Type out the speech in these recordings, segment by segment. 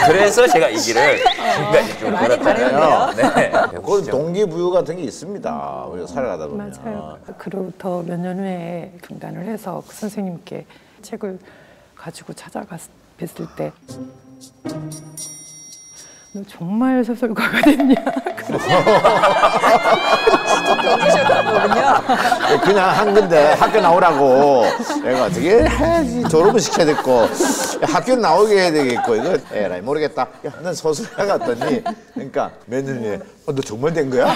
그래서 제가 이 길을 지금까지 좀 많이 걸었잖아요. 네. 그 동기부여 같은 게 있습니다. 우리가 살아가다 보면. 맞아요. 그로부터 몇 년 후에 중단을 해서 그 선생님께 책을 가지고 뵀을 때 너 정말 소설가가 됐냐? 던지셨던 거군요. 그냥 한 건데 학교 나오라고 내가 어떻게 해야지 졸업을 시켜야 됐고 학교 나오게 해야 되겠고 이거 에라이 모르겠다. 야, 난 소설가 같더니 그러니까 몇 년 후에 너 정말 된 거야?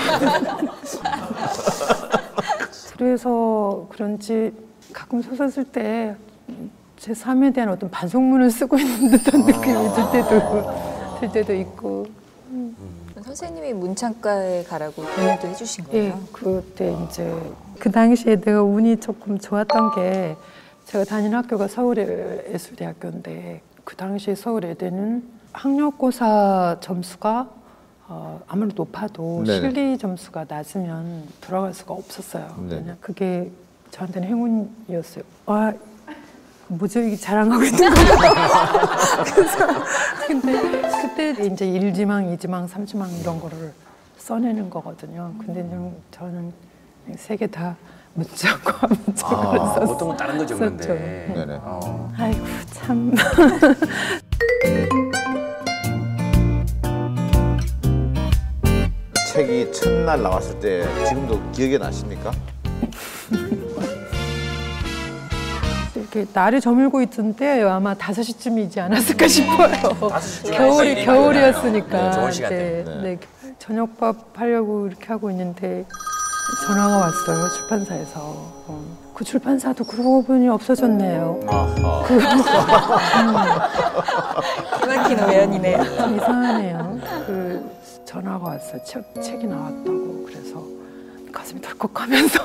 그래서 그런지 가끔 소설 쓸 때 제 삶에 대한 어떤 반성문을 쓰고 있는 듯한 느낌이 들 때도 있고. 선생님이 문창과에 가라고 권유도 해주신 거예요? 예, 그때 이제 그 당시에 내가 운이 조금 좋았던 게 제가 다니는 학교가 서울예술대학교인데 그 당시에 서울예대는 학력고사 점수가 아무리 높아도 네네. 실리 점수가 낮으면 들어갈 수가 없었어요. 네네. 그냥 그게 저한테는 행운이었어요. 와, 뭐죠? 이게 자랑하고 있는 거예요. 그래서 근데 그때 이제 1지망, 2지망, 3지망 이런 거를 써내는 거거든요. 근데 저는 세 개 다 문자과 써서 보통은 다른 거 적는데. 썼죠. 네네. 아이고 참. 책이 첫날 나왔을 때 지금도 기억이 나십니까? 이렇게 날이 저물고 있던 때예요. 아마 5시쯤이지 않았을까 싶어요. 겨울이었으니까. 네, 좋은 시간대. 네, 저녁밥 하려고 이렇게 하고 있는데 전화가 왔어요. 출판사에서. 그 출판사도 그러고 보니 없어졌네요. 기막힌 우연이네요. 좀 이상하네요. 그 전화가 왔어요. 책이 나왔다고. 그래서 가슴이 덜컥하면서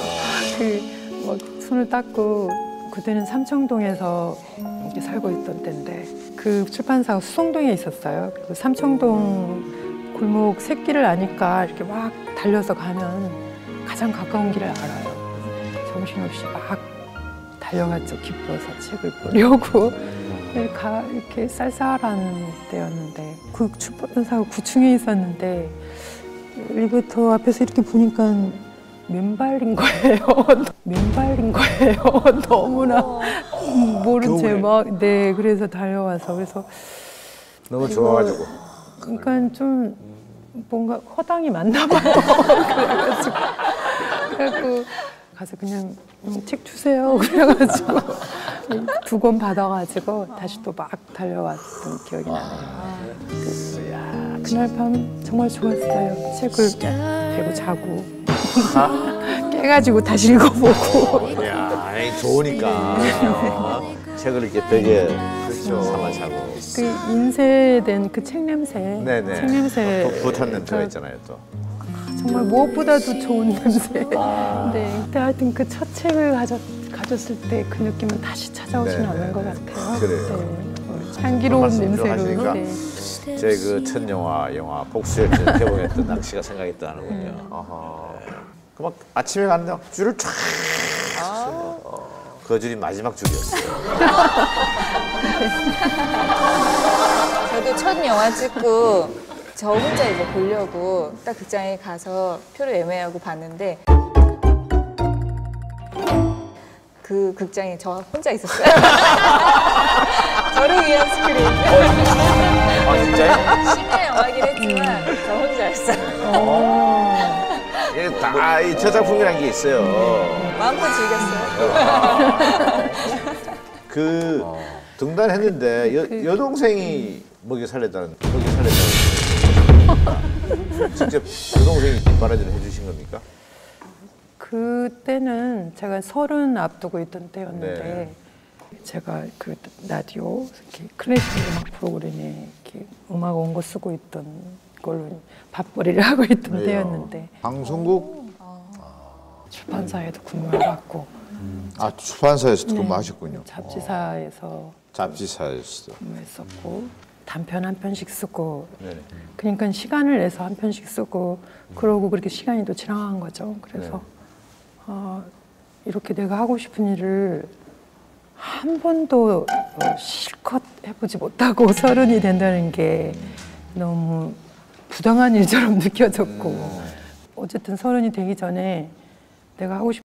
막 손을 닦고 그때는 삼청동에서 이렇게 살고 있던 때인데 그 출판사가 수성동에 있었어요. 그리고 삼청동 골목 새길을 아니까 이렇게 막 달려서 가면 가장 가까운 길을 알아요. 정신없이 막 달려갔죠. 기뻐서 책을 보려고. 이렇게 쌀쌀한 때였는데 그 출판사가 9층에 있었는데 엘리베이터 앞에서 이렇게 보니까 맨발인 거예요. 너무나 모른 채 막. 네, 그래서 달려와서 그래서 너무 좋아가지고. 그러니까 좀 뭔가 허당이 맞나 봐요. 그래갖고 가서 그냥 책 주세요. 그래가지고 2권 받아가지고 다시 또 막 달려왔던 기억이 나네요. 그날 밤 정말 좋았어요. 책을 대고 자고 깨가지고 다시 읽어보고. 야, 좋으니까 책을 이렇게 벽에 삼아 자고. 그 인쇄된 그 책 냄새. 네네. 책 냄새. 또 붓한 냄새가 있잖아요, 또. 정말 무엇보다도 좋은 냄새. 네, 그때 하여튼 그 첫 책을 가졌을 때 그 느낌은 다시 찾아오지는 않는 것 같아요. 그래요. 네. 향기로운 말씀 냄새로. 하시니까 네. 제 그 첫 영화 복수열전 개봉했던 낚시가 생각이 나는군요. 그 막 아침에 갔는데 줄을 쫙 서요. 그 줄이 마지막 줄이었어요. 저도 첫 영화 찍고 저 혼자 이거 보려고 딱 극장에 가서 표를 예매하고 봤는데 그 극장에 저 혼자 있었어요. 저를 위한 스크린. 아, 진짜요? 심야 영화긴 했지만 저 혼자였어요. 이게 다 이 저작품이라는 게 있어요. 마음껏 즐겼어요. 그 등단했는데 여동생이 먹여 살렸다는 직접 여동생이 뒷바라지를 해주신 겁니까? 그때는 제가 30 앞두고 있던 때였는데 네. 제가 그 라디오 이렇게 클래식 음악 프로그램에 이렇게 음악 원고 쓰고 있던 걸로 밥벌이를 하고 있던 때였는데 방송국 출판사에도 근무해봤고 출판사에서도 근무하셨군요. 잡지사에서 잡지사에서도 근무했었고 단편 한 편씩 쓰고 네네. 그러니까 시간을 내서 한 편씩 쓰고 그러고 그렇게 시간이 또 지나간 거죠. 그래서 이렇게 내가 하고 싶은 일을 한 번도 실컷 해보지 못하고 30이 된다는 게 너무 부당한 일처럼 느껴졌고 어쨌든 30이 되기 전에 내가 하고 싶은